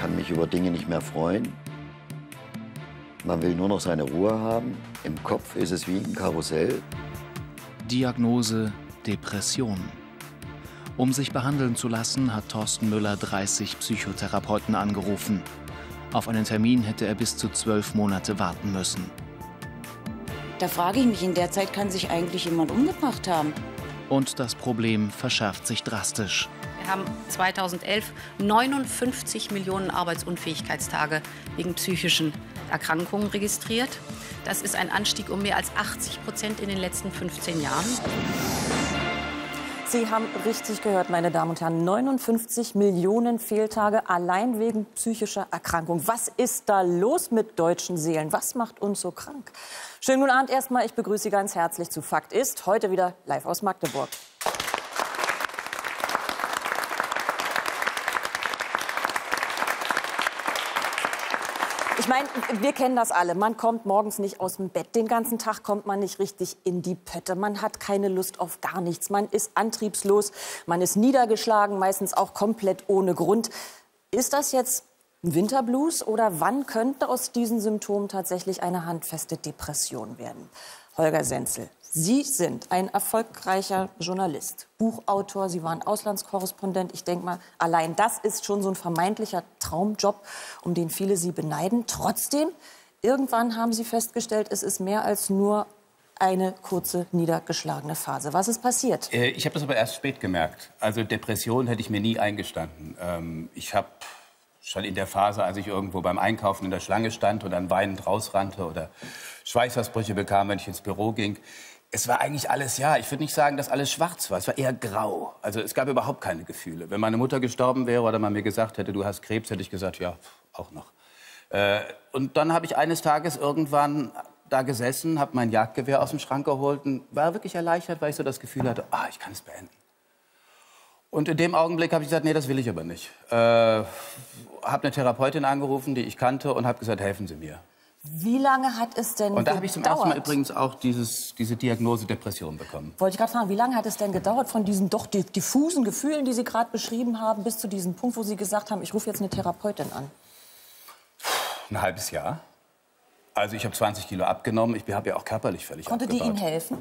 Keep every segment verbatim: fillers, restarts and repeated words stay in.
kann mich über Dinge nicht mehr freuen. Man will nur noch seine Ruhe haben. Im Kopf ist es wie ein Karussell. Diagnose Depression. Um sich behandeln zu lassen, hat Thorsten Müller dreißig Psychotherapeuten angerufen. Auf einen Termin hätte er bis zu zwölf Monate warten müssen. Da frage ich mich, in der Zeit kann sich eigentlich jemand umgebracht haben. Und das Problem verschärft sich drastisch. Wir haben zweitausendelf neunundfünfzig Millionen Arbeitsunfähigkeitstage wegen psychischen Erkrankungen registriert. Das ist ein Anstieg um mehr als achtzig Prozent in den letzten fünfzehn Jahren. Sie haben richtig gehört, meine Damen und Herren. neunundfünfzig Millionen Fehltage allein wegen psychischer Erkrankung. Was ist da los mit deutschen Seelen? Was macht uns so krank? Schönen guten Abend erstmal. Ich begrüße Sie ganz herzlich zu Fakt ist. Heute wieder live aus Magdeburg. Ich meine, wir kennen das alle. Man kommt morgens nicht aus dem Bett. Den ganzen Tag kommt man nicht richtig in die Pötte. Man hat keine Lust auf gar nichts. Man ist antriebslos. Man ist niedergeschlagen, meistens auch komplett ohne Grund. Ist das jetzt ein Winterblues oder wann könnte aus diesen Symptomen tatsächlich eine handfeste Depression werden? Holger Senzel, Sie sind ein erfolgreicher Journalist, Buchautor, Sie waren Auslandskorrespondent. Ich denke mal, allein das ist schon so ein vermeintlicher Traumjob, um den viele Sie beneiden. Trotzdem, irgendwann haben Sie festgestellt, es ist mehr als nur eine kurze, niedergeschlagene Phase. Was ist passiert? Äh, ich habe das aber erst spät gemerkt. Also Depression hätte ich mir nie eingestanden. Ähm, ich habe schon in der Phase, als ich irgendwo beim Einkaufen in der Schlange stand und dann weinend rausrannte oder Schweißausbrüche bekam, wenn ich ins Büro ging. Es war eigentlich alles, ja, ich würde nicht sagen, dass alles schwarz war. Es war eher grau. Also es gab überhaupt keine Gefühle. Wenn meine Mutter gestorben wäre oder man mir gesagt hätte, du hast Krebs, hätte ich gesagt, ja, auch noch. Äh, und dann habe ich eines Tages irgendwann da gesessen, habe mein Jagdgewehr aus dem Schrank geholt und war wirklich erleichtert, weil ich so das Gefühl hatte, ah, ich kann es beenden. Und in dem Augenblick habe ich gesagt, nee, das will ich aber nicht. Äh, habe eine Therapeutin angerufen, die ich kannte, und habe gesagt, helfen Sie mir. Wie lange hat es denn gedauert? Und da habe ich zum ersten Mal übrigens auch dieses, diese Diagnose Depression bekommen. Wollte ich gerade fragen, wie lange hat es denn gedauert von diesen doch diffusen Gefühlen, die Sie gerade beschrieben haben, bis zu diesem Punkt, wo Sie gesagt haben, ich rufe jetzt eine Therapeutin an? Ein halbes Jahr. Also ich habe zwanzig Kilo abgenommen. Ich habe ja auch körperlich völlig Konnte abgebaut. die Ihnen helfen?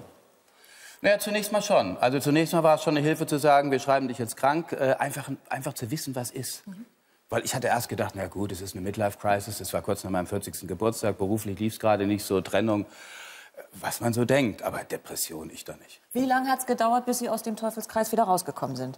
Naja, zunächst mal schon. Also zunächst mal war es schon eine Hilfe zu sagen, wir schreiben dich jetzt krank. Äh, einfach, einfach zu wissen, was ist. Mhm. Weil ich hatte erst gedacht, na gut, es ist eine Midlife-Crisis. Das war kurz nach meinem vierzigsten Geburtstag. Beruflich lief es gerade nicht so, Trennung. Was man so denkt. Aber Depression, ich doch nicht. Wie lange hat es gedauert, bis Sie aus dem Teufelskreis wieder rausgekommen sind?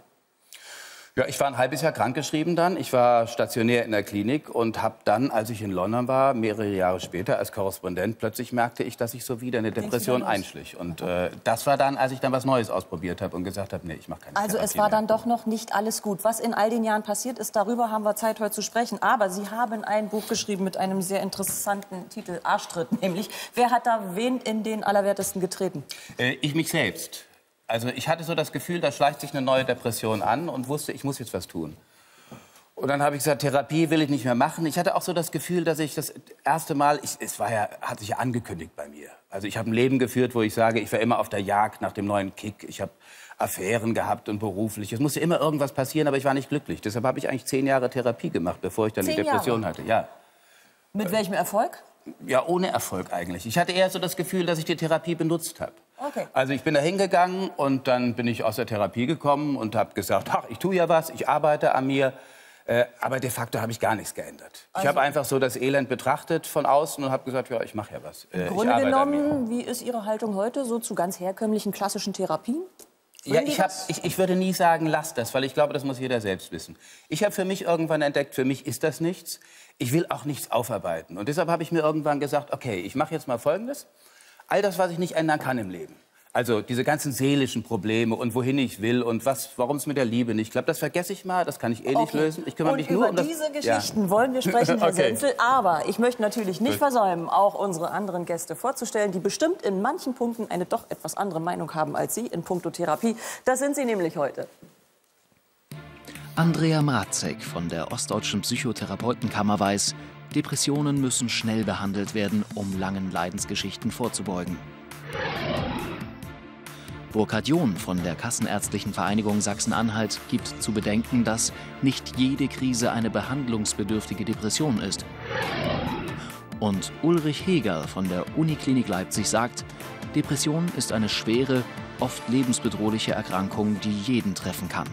Ja, ich war ein halbes Jahr krankgeschrieben dann. Ich war stationär in der Klinik und habe dann, als ich in London war, mehrere Jahre später als Korrespondent, plötzlich merkte ich, dass ich so wieder eine Depression einschlich. Und äh, das war dann, als ich dann was Neues ausprobiert habe und gesagt habe, nee, ich mache keine Also Therapie es war mehr. dann doch noch nicht alles gut. Was in all den Jahren passiert ist, darüber haben wir Zeit, heute zu sprechen. Aber Sie haben ein Buch geschrieben mit einem sehr interessanten Titel, Arschtritt, nämlich. Wer hat da wen in den Allerwertesten getreten? Äh, ich mich selbst. Also ich hatte so das Gefühl, da schleicht sich eine neue Depression an und wusste, ich muss jetzt was tun. Und dann habe ich gesagt, Therapie will ich nicht mehr machen. Ich hatte auch so das Gefühl, dass ich das erste Mal, ich, es war ja, hat sich ja angekündigt bei mir. Also ich habe ein Leben geführt, wo ich sage, ich war immer auf der Jagd nach dem neuen Kick. Ich habe Affären gehabt und beruflich. Es musste immer irgendwas passieren, aber ich war nicht glücklich. Deshalb habe ich eigentlich zehn Jahre Therapie gemacht, bevor ich dann Zehn die Depression Jahre? hatte. Ja. Mit welchem Erfolg? Ja, ohne Erfolg eigentlich. Ich hatte eher so das Gefühl, dass ich die Therapie benutzt habe. Okay. Also ich bin da hingegangen und dann bin ich aus der Therapie gekommen und habe gesagt, ach, ich tue ja was, ich arbeite an mir. Äh, aber de facto habe ich gar nichts geändert. Also ich habe einfach so das Elend betrachtet von außen und habe gesagt, ja, ich mache ja was. Äh, Im ich Grunde arbeite an mir. genommen, wie ist Ihre Haltung heute so zu ganz herkömmlichen, klassischen Therapien? Ja, Wollen Sie ich, hab, das? ich, ich würde nie sagen, lass das, weil ich glaube, das muss jeder selbst wissen. Ich habe für mich irgendwann entdeckt, für mich ist das nichts. Ich will auch nichts aufarbeiten. Und deshalb habe ich mir irgendwann gesagt, okay, ich mache jetzt mal Folgendes. All das, was ich nicht ändern kann im Leben. Also diese ganzen seelischen Probleme und wohin ich will und was, warum es mit der Liebe nicht klappt, das vergesse ich mal, das kann ich eh nicht Okay. lösen. Ich kümmere und mich über nur um das. diese Geschichten wollen wir sprechen, Herr Okay. Senzel. Aber ich möchte natürlich nicht versäumen, auch unsere anderen Gäste vorzustellen, die bestimmt in manchen Punkten eine doch etwas andere Meinung haben als Sie in puncto Therapie. Das sind Sie nämlich heute. Andrea Mrazek von der Ostdeutschen Psychotherapeutenkammer weiß, Depressionen müssen schnell behandelt werden, um langen Leidensgeschichten vorzubeugen. Burkhard John von der Kassenärztlichen Vereinigung Sachsen-Anhalt gibt zu bedenken, dass nicht jede Krise eine behandlungsbedürftige Depression ist. Und Ulrich Heger von der Uniklinik Leipzig sagt, Depression ist eine schwere, oft lebensbedrohliche Erkrankung, die jeden treffen kann.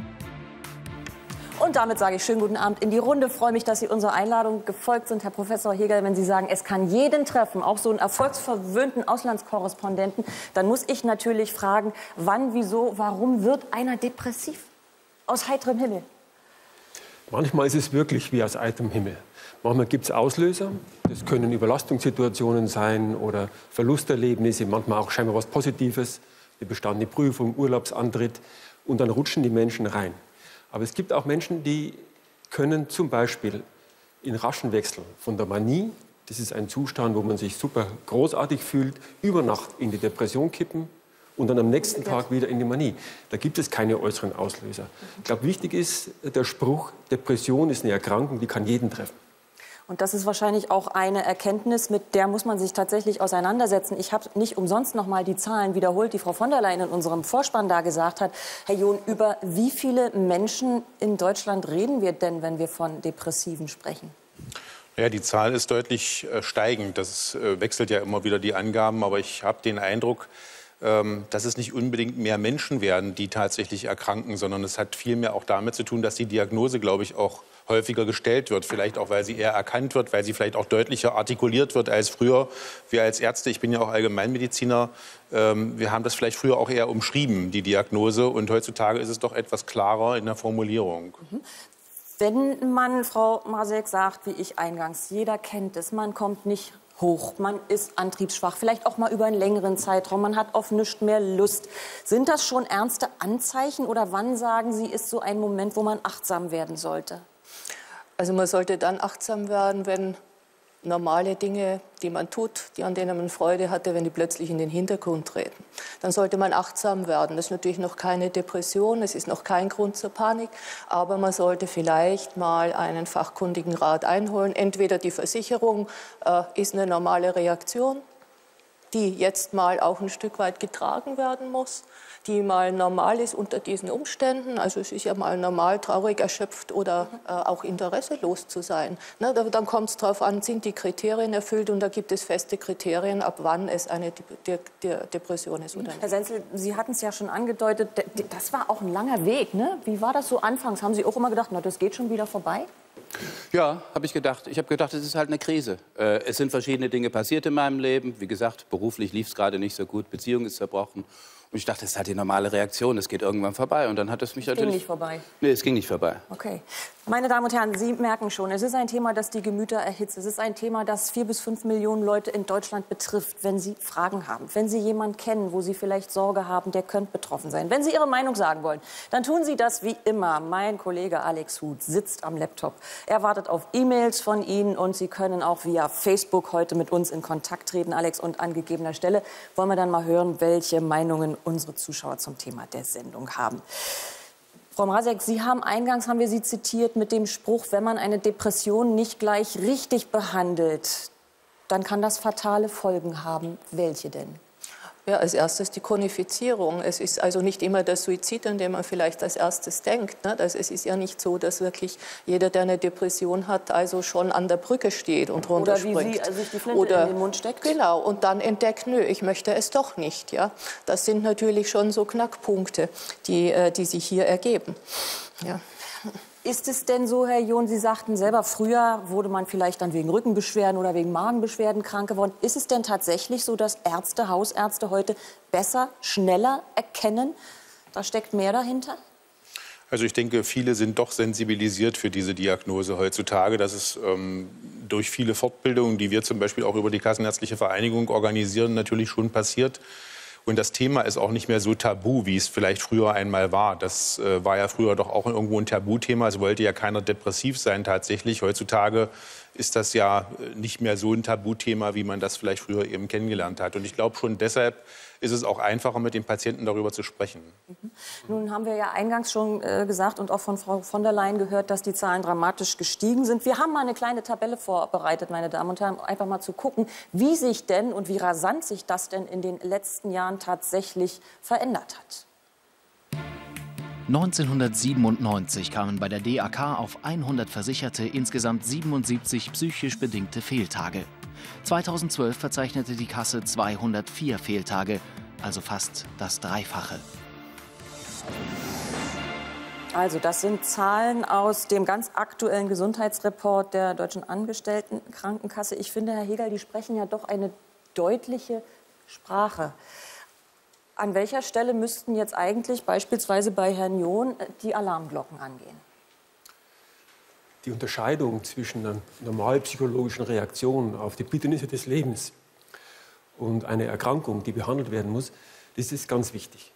Und damit sage ich schönen guten Abend in die Runde. Ich freue mich, dass Sie unserer Einladung gefolgt sind, Herr Professor Heger. Wenn Sie sagen, es kann jeden treffen, auch so einen erfolgsverwöhnten Auslandskorrespondenten, dann muss ich natürlich fragen, wann, wieso, warum wird einer depressiv? Aus heiterem Himmel. Manchmal ist es wirklich wie aus heiterem Himmel. Manchmal gibt es Auslöser. Das können Überlastungssituationen sein oder Verlusterlebnisse, manchmal auch scheinbar was Positives, eine bestandene Prüfung, Urlaubsantritt. Und dann rutschen die Menschen rein. Aber es gibt auch Menschen, die können zum Beispiel in raschen Wechsel von der Manie, das ist ein Zustand, wo man sich super großartig fühlt, über Nacht in die Depression kippen und dann am nächsten Tag wieder in die Manie. Da gibt es keine äußeren Auslöser. Ich glaube, wichtig ist der Spruch, Depression ist eine Erkrankung, die kann jeden treffen. Und das ist wahrscheinlich auch eine Erkenntnis, mit der muss man sich tatsächlich auseinandersetzen. Ich habe nicht umsonst noch mal die Zahlen wiederholt, die Frau von der Leyen in unserem Vorspann da gesagt hat. Herr John, über wie viele Menschen in Deutschland reden wir denn, wenn wir von Depressiven sprechen? Ja, die Zahl ist deutlich äh, steigend. Das äh, wechselt ja immer wieder die Angaben. Aber ich habe den Eindruck, ähm, dass es nicht unbedingt mehr Menschen werden, die tatsächlich erkranken, sondern es hat vielmehr auch damit zu tun, dass die Diagnose, glaube ich, auch häufiger gestellt wird. Vielleicht auch, weil sie eher erkannt wird, weil sie vielleicht auch deutlicher artikuliert wird als früher. Wir als Ärzte, ich bin ja auch Allgemeinmediziner, ähm, wir haben das vielleicht früher auch eher umschrieben, die Diagnose. Und heutzutage ist es doch etwas klarer in der Formulierung. Mhm. Wenn man, Frau Marek, sagt, wie ich eingangs, jeder kennt es, man kommt nicht hoch, man ist antriebsschwach, vielleicht auch mal über einen längeren Zeitraum, man hat auf nichts mehr Lust. Sind das schon ernste Anzeichen oder wann, sagen Sie, ist so ein Moment, wo man achtsam werden sollte? Also man sollte dann achtsam werden, wenn normale Dinge, die man tut, die, an denen man Freude hatte, wenn die plötzlich in den Hintergrund treten. Dann sollte man achtsam werden. Das ist natürlich noch keine Depression, es ist noch kein Grund zur Panik, aber man sollte vielleicht mal einen fachkundigen Rat einholen. Entweder die Versicherung äh, ist eine normale Reaktion, die jetzt mal auch ein Stück weit getragen werden muss, die mal normal ist unter diesen Umständen. Also es ist ja mal normal, traurig, erschöpft oder äh, auch interesselos zu sein. Ne, da, dann kommt es darauf an, sind die Kriterien erfüllt und da gibt es feste Kriterien, ab wann es eine De De De Depression ist oder nicht. Herr Senzel, Sie hatten es ja schon angedeutet, das war auch ein langer Weg. Ne? Wie war das so anfangs? Haben Sie auch immer gedacht, na, das geht schon wieder vorbei? Ja, habe ich gedacht. Ich habe gedacht, es ist halt eine Krise. Äh, es sind verschiedene Dinge passiert in meinem Leben. Wie gesagt, beruflich lief es gerade nicht so gut, Beziehung ist zerbrochen. Und ich dachte, das ist halt die normale Reaktion, es geht irgendwann vorbei. Und dann hat es mich es natürlich... ging nicht vorbei? Nee, es ging nicht vorbei. Okay. Meine Damen und Herren, Sie merken schon, es ist ein Thema, das die Gemüter erhitzt. Es ist ein Thema, das vier bis fünf Millionen Leute in Deutschland betrifft. Wenn Sie Fragen haben, wenn Sie jemanden kennen, wo Sie vielleicht Sorge haben, der könnte betroffen sein. Wenn Sie Ihre Meinung sagen wollen, dann tun Sie das wie immer. Mein Kollege Alex Huth sitzt am Laptop. Er wartet auf E-Mails von Ihnen und Sie können auch via Facebook heute mit uns in Kontakt treten, Alex. Und an gegebener Stelle wollen wir dann mal hören, welche Meinungen unsere Zuschauer zum Thema der Sendung haben. Frau Marek, Sie haben eingangs, haben wir Sie zitiert, mit dem Spruch, wenn man eine Depression nicht gleich richtig behandelt, dann kann das fatale Folgen haben. Welche denn? Ja, als erstes die Chronifizierung. Es ist also nicht immer der Suizid, an den man vielleicht als erstes denkt. Ne? Das, es ist ja nicht so, dass wirklich jeder, der eine Depression hat, also schon an der Brücke steht und runterspringt. Oder wie Sie also sich die Flinte Oder, in den Mund steckt. Genau, und dann entdeckt, nö, ich möchte es doch nicht. Ja? Das sind natürlich schon so Knackpunkte, die, die sich hier ergeben. Ja. Ist es denn so, Herr John, Sie sagten selber, früher wurde man vielleicht dann wegen Rückenbeschwerden oder wegen Magenbeschwerden krank geworden. Ist es denn tatsächlich so, dass Ärzte, Hausärzte heute besser, schneller erkennen, da steckt mehr dahinter? Also ich denke, viele sind doch sensibilisiert für diese Diagnose heutzutage. Das ist ähm, durch viele Fortbildungen, die wir zum Beispiel auch über die Kassenärztliche Vereinigung organisieren, natürlich schon passiert. Und das Thema ist auch nicht mehr so tabu, wie es vielleicht früher einmal war. Das äh, war ja früher doch auch irgendwo ein Tabuthema. Es wollte ja keiner depressiv sein tatsächlich. Heutzutage ist das ja nicht mehr so ein Tabuthema, wie man das vielleicht früher eben kennengelernt hat. Und ich glaube, schon deshalb ist es auch einfacher, mit den Patienten darüber zu sprechen. Mhm. Nun haben wir ja eingangs schon äh, gesagt und auch von Frau von der Leyen gehört, dass die Zahlen dramatisch gestiegen sind. Wir haben mal eine kleine Tabelle vorbereitet, meine Damen und Herren, einfach mal zu gucken, wie sich denn und wie rasant sich das denn in den letzten Jahren tatsächlich verändert hat. neunzehnhundertsiebenundneunzig kamen bei der D A K auf hundert Versicherte insgesamt siebenundsiebzig psychisch bedingte Fehltage. zweitausendzwölf verzeichnete die Kasse zweihundertvier Fehltage, also fast das Dreifache. Also das sind Zahlen aus dem ganz aktuellen Gesundheitsreport der Deutschen Angestelltenkrankenkasse. Ich finde, Herr Hegel, die sprechen ja doch eine deutliche Sprache. An welcher Stelle müssten jetzt eigentlich beispielsweise bei Herrn John die Alarmglocken angehen? Die Unterscheidung zwischen einer normalen psychologischen Reaktion auf die Bitternisse des Lebens und einer Erkrankung, die behandelt werden muss, das ist ganz wichtig.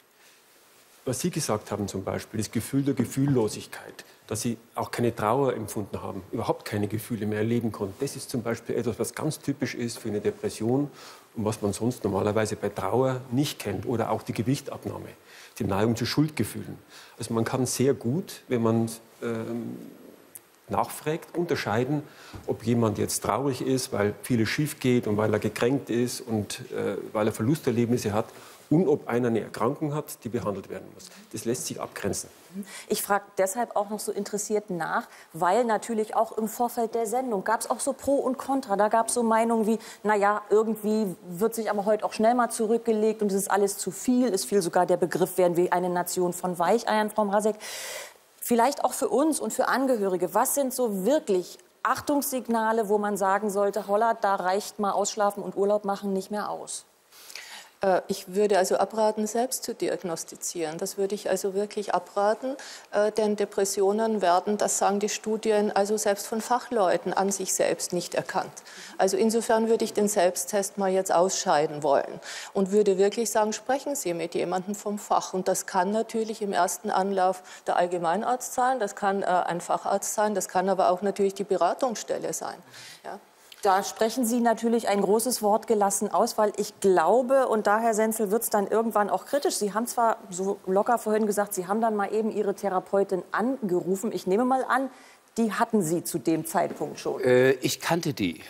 Was Sie gesagt haben zum Beispiel, das Gefühl der Gefühllosigkeit, dass Sie auch keine Trauer empfunden haben, überhaupt keine Gefühle mehr erleben konnten, das ist zum Beispiel etwas, was ganz typisch ist für eine Depression und was man sonst normalerweise bei Trauer nicht kennt. Oder auch die Gewichtabnahme, die Neigung zu Schuldgefühlen. Also man kann sehr gut, wenn man ähm, nachfragt, unterscheiden, ob jemand jetzt traurig ist, weil vieles schief geht und weil er gekränkt ist und äh, weil er Verlusterlebnisse hat, und ob einer eine Erkrankung hat, die behandelt werden muss. Das lässt sich abgrenzen. Ich frage deshalb auch noch so interessiert nach, weil natürlich auch im Vorfeld der Sendung gab es auch so Pro und Contra. Da gab es so Meinungen wie, naja, irgendwie wird sich aber heute auch schnell mal zurückgelegt und es ist alles zu viel. Es fiel sogar der Begriff, wären wir eine Nation von Weicheiern, Frau Mrazek. Vielleicht auch für uns und für Angehörige, was sind so wirklich Achtungssignale, wo man sagen sollte, holla, da reicht mal Ausschlafen und Urlaub machen nicht mehr aus? Ich würde also abraten, selbst zu diagnostizieren. Das würde ich also wirklich abraten, denn Depressionen werden, das sagen die Studien, also selbst von Fachleuten an sich selbst nicht erkannt. Also insofern würde ich den Selbsttest mal jetzt ausscheiden wollen und würde wirklich sagen, sprechen Sie mit jemandem vom Fach. Und das kann natürlich im ersten Anlauf der Allgemeinarzt sein, das kann ein Facharzt sein, das kann aber auch natürlich die Beratungsstelle sein. Ja. Da sprechen Sie natürlich ein großes Wort gelassen aus, weil ich glaube, und da, Herr Senzel, wird es dann irgendwann auch kritisch. Sie haben zwar so locker vorhin gesagt, Sie haben dann mal eben Ihre Therapeutin angerufen. Ich nehme mal an, die hatten Sie zu dem Zeitpunkt schon. Äh, ich kannte die.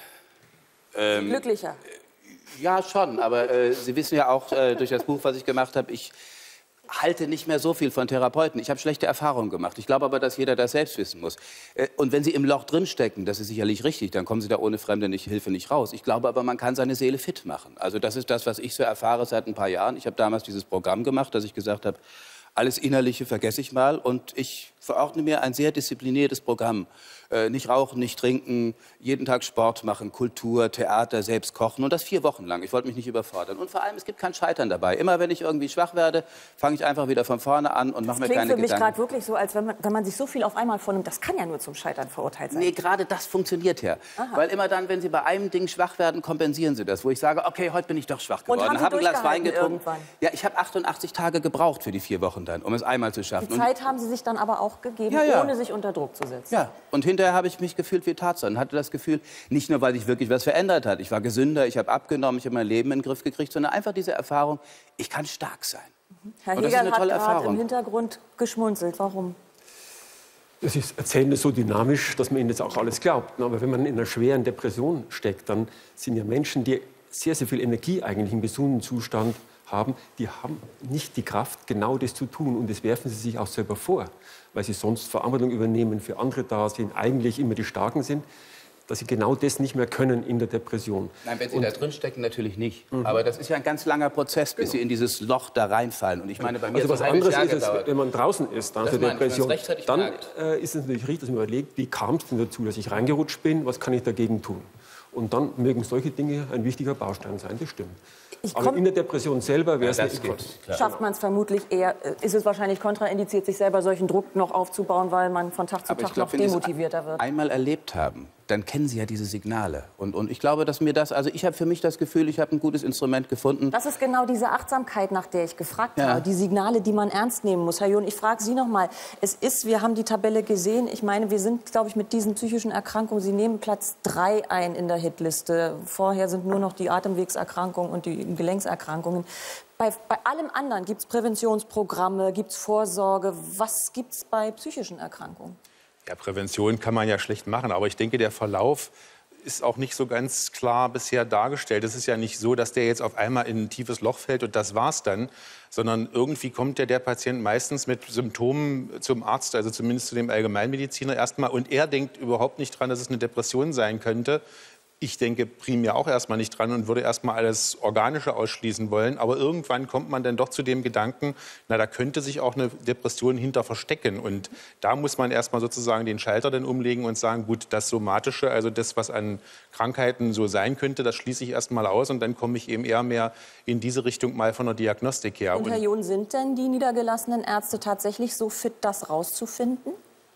Ähm, Glücklicher? Ja, schon. Aber äh, Sie wissen ja auch äh, durch das Buch, was ich gemacht habe, ich halte nicht mehr so viel von Therapeuten. Ich habe schlechte Erfahrungen gemacht. Ich glaube aber, dass jeder das selbst wissen muss. Und wenn Sie im Loch drinstecken, das ist sicherlich richtig, dann kommen Sie da ohne fremde nicht, Hilfe nicht raus. Ich glaube aber, man kann seine Seele fit machen. Also das ist das, was ich so erfahre seit ein paar Jahren. Ich habe damals dieses Programm gemacht, dass ich gesagt habe, alles Innerliche vergesse ich mal und ich verordne mir ein sehr diszipliniertes Programm. Äh, nicht rauchen, nicht trinken, jeden Tag Sport machen, Kultur, Theater, selbst kochen und das vier Wochen lang. Ich wollte mich nicht überfordern. Und vor allem, es gibt kein Scheitern dabei. Immer wenn ich irgendwie schwach werde, fange ich einfach wieder von vorne an und mache mir keine Gedanken. Das klingt für mich gerade wirklich so, als wenn man, wenn man sich so viel auf einmal vornimmt, das kann ja nur zum Scheitern verurteilt sein. Nee, gerade das funktioniert ja. Aha. Weil immer dann, wenn Sie bei einem Ding schwach werden, kompensieren Sie das. Wo ich sage, okay, heute bin ich doch schwach geworden. Und haben Sie habe ein Glas Wein getrunken. Irgendwann? Ja, ich habe achtundachtzig Tage gebraucht für die vier Wochen dann, um es einmal zu schaffen. Die Zeit haben Sie sich dann aber auch gegeben, ja, ja. ohne sich unter Druck zu setzen. Ja, und hinterher habe ich mich gefühlt wie Tarzan. Hatte das Gefühl, nicht nur, weil sich wirklich was verändert hat. Ich war gesünder, ich habe abgenommen, ich habe mein Leben in den Griff gekriegt, sondern einfach diese Erfahrung, ich kann stark sein. Herr und das Hegel ist eine tolle hat gerade im Erfahrung. Hintergrund geschmunzelt. Warum? Das ist Erzählen ist so dynamisch, dass man Ihnen das auch alles glaubt. Aber wenn man in einer schweren Depression steckt, dann sind ja Menschen, die sehr, sehr viel Energie eigentlich im gesunden Zustand haben, die haben nicht die Kraft, genau das zu tun. Und das werfen sie sich auch selber vor, weil sie sonst Verantwortung übernehmen, für andere da sind, eigentlich immer die Starken sind, dass sie genau das nicht mehr können in der Depression. Nein, wenn Sie und, da drin stecken, natürlich nicht. Mhm. Aber das ist ja ein ganz langer Prozess, bis genau. Sie in dieses Loch da reinfallen. Und ich meine, bei mir also was anderes ist es, wenn man draußen ist, dann der Depression, dann äh, ist es natürlich richtig, dass man überlegt, wie kam es denn dazu, dass ich reingerutscht bin, was kann ich dagegen tun? Und dann mögen solche Dinge ein wichtiger Baustein sein, das stimmt. Ich Aber in der Depression selber wäre es ja, nicht gut. Schafft man es vermutlich eher, ist es wahrscheinlich kontraindiziert, sich selber solchen Druck noch aufzubauen, weil man von Tag zu Aber Tag ich glaub, noch wenn Sie es demotivierter wird. einmal erlebt haben, dann kennen Sie ja diese Signale. Und, und ich glaube, dass mir das, also ich habe für mich das Gefühl, ich habe ein gutes Instrument gefunden. Das ist genau diese Achtsamkeit, nach der ich gefragt Ja. habe. Die Signale, die man ernst nehmen muss. Herr John, ich frage Sie noch mal. Es ist, wir haben die Tabelle gesehen. Ich meine, wir sind, glaube ich, mit diesen psychischen Erkrankungen, Sie nehmen Platz drei ein in der Hitliste. Vorher sind nur noch die Atemwegserkrankungen und die Gelenkserkrankungen. Bei, bei allem anderen gibt es Präventionsprogramme, gibt es Vorsorge. Was gibt es bei psychischen Erkrankungen? Ja, Prävention kann man ja schlecht machen, aber ich denke, der Verlauf ist auch nicht so ganz klar bisher dargestellt. Es ist ja nicht so, dass der jetzt auf einmal in ein tiefes Loch fällt und das war's dann, sondern irgendwie kommt ja der Patient meistens mit Symptomen zum Arzt, also zumindest zu dem Allgemeinmediziner erstmal, und er denkt überhaupt nicht dran, dass es eine Depression sein könnte. Ich denke primär auch erstmal nicht dran und würde erstmal alles Organische ausschließen wollen. Aber irgendwann kommt man dann doch zu dem Gedanken, na, da könnte sich auch eine Depression hinter verstecken. Und da muss man erstmal sozusagen den Schalter dann umlegen und sagen, gut, das Somatische, also das, was an Krankheiten so sein könnte, das schließe ich erstmal aus. Und dann komme ich eben eher mehr in diese Richtung mal von der Diagnostik her. Und Herr John, sind denn die niedergelassenen Ärzte tatsächlich so fit, das rauszufinden?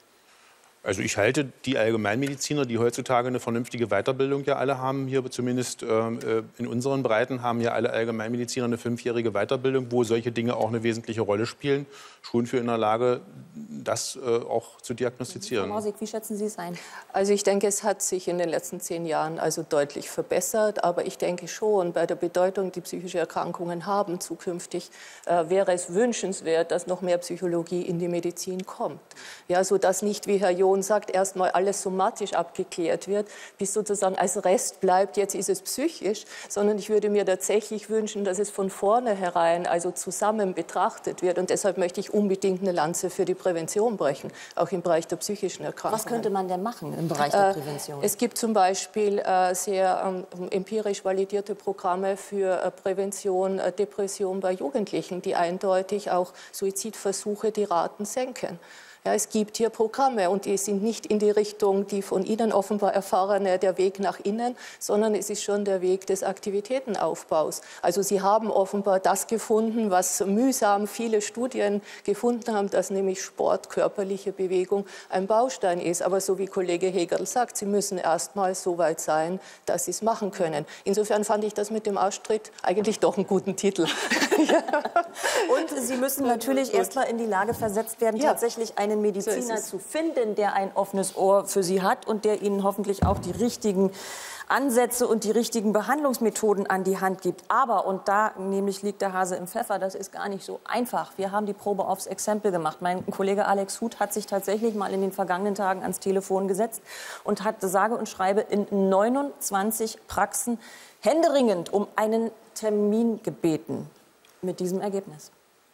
Also ich halte die Allgemeinmediziner, die heutzutage eine vernünftige Weiterbildung ja alle haben, hier zumindest äh, in unseren Breiten haben ja alle Allgemeinmediziner eine fünfjährige Weiterbildung, wo solche Dinge auch eine wesentliche Rolle spielen, schon für in der Lage, das äh, auch zu diagnostizieren. Frau Mausig, wie schätzen Sie es ein? Also ich denke, es hat sich in den letzten zehn Jahren also deutlich verbessert. Aber ich denke schon, bei der Bedeutung, die psychische Erkrankungen haben zukünftig, äh, wäre es wünschenswert, dass noch mehr Psychologie in die Medizin kommt. Ja, sodass nicht, wie Herr John sagt, erstmal alles somatisch abgeklärt wird, bis sozusagen als Rest bleibt, jetzt ist es psychisch, sondern ich würde mir tatsächlich wünschen, dass es von vornherein also zusammen betrachtet wird. Und deshalb möchte ich unbedingt eine Lanze für die Prävention brechen, auch im Bereich der psychischen Erkrankungen. Was könnte man denn machen im Bereich der Prävention? Äh, es gibt zum Beispiel äh, sehr ähm, empirisch validierte Programme für äh, Prävention, äh, Depression bei Jugendlichen, die eindeutig auch Suizidversuche die Raten senken. Ja, es gibt hier Programme und die sind nicht in die Richtung, die von Ihnen offenbar erfahrene, der Weg nach innen, sondern es ist schon der Weg des Aktivitätenaufbaus. Also Sie haben offenbar das gefunden, was mühsam viele Studien gefunden haben, dass nämlich Sport, körperliche Bewegung ein Baustein ist. Aber so wie Kollege Hegerl sagt, Sie müssen erst mal so weit sein, dass Sie es machen können. Insofern fand ich das mit dem Austritt eigentlich doch einen guten Titel. Und Sie müssen natürlich erst mal in die Lage versetzt werden, ja. tatsächlich eine einen Mediziner so zu finden, der ein offenes Ohr für Sie hat und der Ihnen hoffentlich auch die richtigen Ansätze und die richtigen Behandlungsmethoden an die Hand gibt. Aber, und da nämlich liegt der Hase im Pfeffer, das ist gar nicht so einfach. Wir haben die Probe aufs Exempel gemacht. Mein Kollege Alex Huth hat sich tatsächlich mal in den vergangenen Tagen ans Telefon gesetzt und hat sage und schreibe in neunundzwanzig Praxen händeringend um einen Termin gebeten. Mit diesem Ergebnis.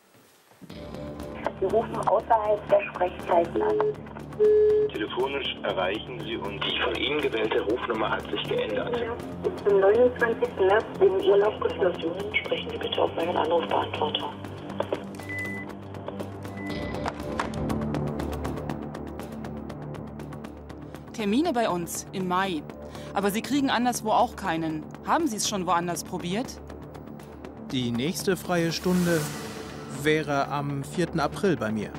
Sie rufen außerhalb der Sprechzeiten an. Telefonisch erreichen Sie uns. Die von Ihnen gewählte Rufnummer hat sich geändert. Bis zum neunundzwanzigsten März wegen Urlaub geschlossen. Sprechen Sie bitte auf meinen Anrufbeantworter. Termine bei uns im Mai. Aber Sie kriegen anderswo auch keinen. Haben Sie es schon woanders probiert? Die nächste freie Stunde wäre am vierten April bei mir.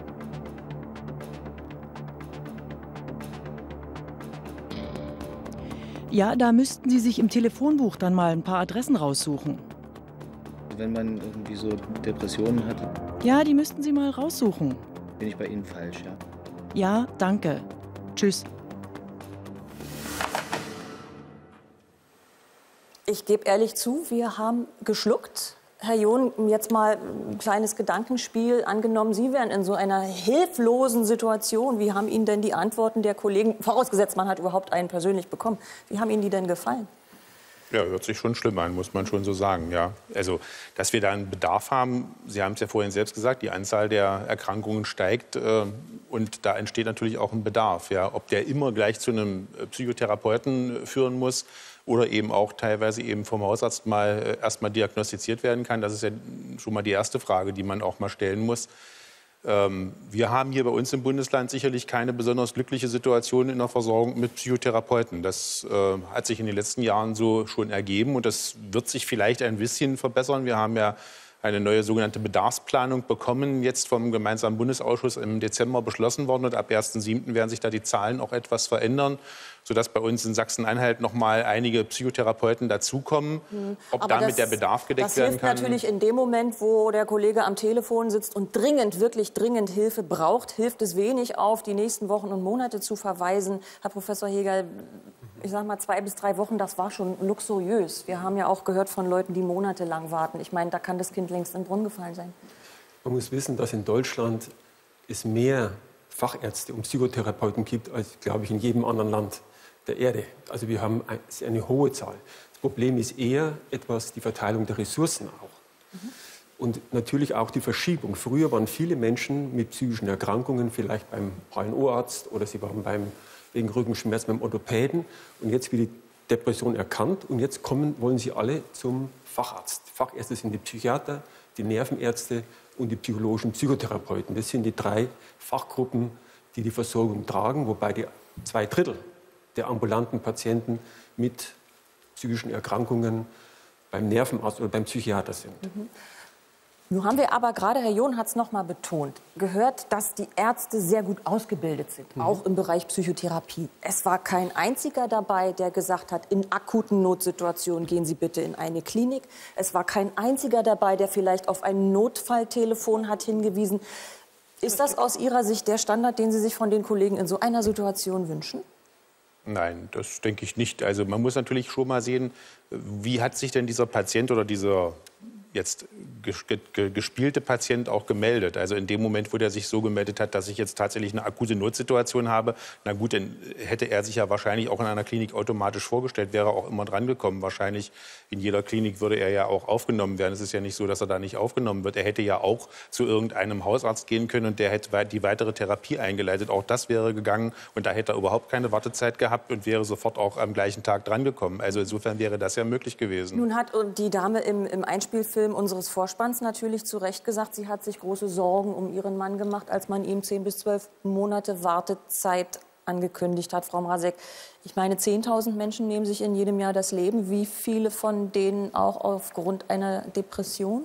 Ja, da müssten Sie sich im Telefonbuch dann mal ein paar Adressen raussuchen. Wenn man irgendwie so Depressionen hat, Ja, die müssten Sie mal raussuchen. bin ich bei Ihnen falsch, ja? Ja, danke. Tschüss. Ich gebe ehrlich zu, wir haben geschluckt. Herr John, jetzt mal ein kleines Gedankenspiel. Angenommen, Sie wären in so einer hilflosen Situation. Wie haben Ihnen denn die Antworten der Kollegen, vorausgesetzt man hat überhaupt einen persönlich bekommen, wie haben Ihnen die denn gefallen? Ja, hört sich schon schlimm an, muss man schon so sagen. Ja. Also, dass wir da einen Bedarf haben, Sie haben es ja vorhin selbst gesagt, die Anzahl der Erkrankungen steigt äh, und da entsteht natürlich auch ein Bedarf. Ja. Ob der immer gleich zu einem Psychotherapeuten führen muss oder eben auch teilweise eben vom Hausarzt mal äh, erst mal diagnostiziert werden kann, das ist ja schon mal die erste Frage, die man auch mal stellen muss. Ähm, wir haben hier bei uns im Bundesland sicherlich keine besonders glückliche Situation in der Versorgung mit Psychotherapeuten. Das äh, hat sich in den letzten Jahren so schon ergeben und das wird sich vielleicht ein bisschen verbessern. Wir haben ja eine neue sogenannte Bedarfsplanung bekommen, jetzt vom gemeinsamen Bundesausschuss im Dezember beschlossen worden. Und ab ersten siebten werden sich da die Zahlen auch etwas verändern, sodass bei uns in Sachsen-Anhalt noch mal einige Psychotherapeuten dazukommen. Hm. Ob Aber damit das, der Bedarf gedeckt werden kann. Das hilft natürlich in dem Moment, wo der Kollege am Telefon sitzt und dringend, wirklich dringend Hilfe braucht, hilft es wenig auf, die nächsten Wochen und Monate zu verweisen. Herr Professor Hegerl, ich sag mal, zwei bis drei Wochen, das war schon luxuriös. Wir haben ja auch gehört von Leuten, die monatelang warten. Ich meine, da kann das Kind längst in den Brunnen gefallen sein. Man muss wissen, dass in Deutschland es mehr Fachärzte und Psychotherapeuten gibt, als, glaube ich, in jedem anderen Land der Erde. Also wir haben eine hohe Zahl. Das Problem ist eher etwas die Verteilung der Ressourcen auch. Mhm. Und natürlich auch die Verschiebung. Früher waren viele Menschen mit psychischen Erkrankungen vielleicht beim Ohrenarzt oder sie waren beim, wegen Rückenschmerz beim Orthopäden. Und jetzt wird die Depression erkannt und jetzt kommen, wollen sie alle zum Facharzt. Fachärzte sind die Psychiater, die Nervenärzte und die psychologischen Psychotherapeuten. Das sind die drei Fachgruppen, die die Versorgung tragen, wobei die zwei Drittel der ambulanten Patienten mit psychischen Erkrankungen beim Nervenarzt oder beim Psychiater sind. Mhm. Nun haben wir aber, gerade Herr John hat es noch mal betont, gehört, dass die Ärzte sehr gut ausgebildet sind, mhm. auch im Bereich Psychotherapie. Es war kein einziger dabei, der gesagt hat, in akuten Notsituationen gehen Sie bitte in eine Klinik. Es war kein einziger dabei, der vielleicht auf ein Notfalltelefon hat hingewiesen. Ist das aus Ihrer Sicht der Standard, den Sie sich von den Kollegen in so einer Situation wünschen? Nein, das denke ich nicht. Also man muss natürlich schon mal sehen, wie hat sich denn dieser Patient oder dieser jetzt gespielte Patient auch gemeldet. Also in dem Moment, wo der sich so gemeldet hat, dass ich jetzt tatsächlich eine akute Notsituation habe, na gut, dann hätte er sich ja wahrscheinlich auch in einer Klinik automatisch vorgestellt, wäre auch immer dran gekommen. Wahrscheinlich in jeder Klinik würde er ja auch aufgenommen werden. Es ist ja nicht so, dass er da nicht aufgenommen wird. Er hätte ja auch zu irgendeinem Hausarzt gehen können und der hätte die weitere Therapie eingeleitet. Auch das wäre gegangen und da hätte er überhaupt keine Wartezeit gehabt und wäre sofort auch am gleichen Tag dran gekommen. Also insofern wäre das ja möglich gewesen. Nun hat die Dame im, im Einspielfilm unseres Vorspanns natürlich zu Recht gesagt, sie hat sich große Sorgen um ihren Mann gemacht, als man ihm zehn bis zwölf Monate Wartezeit angekündigt hat. Frau Mrazek, ich meine, zehntausend Menschen nehmen sich in jedem Jahr das Leben. Wie viele von denen auch aufgrund einer Depression?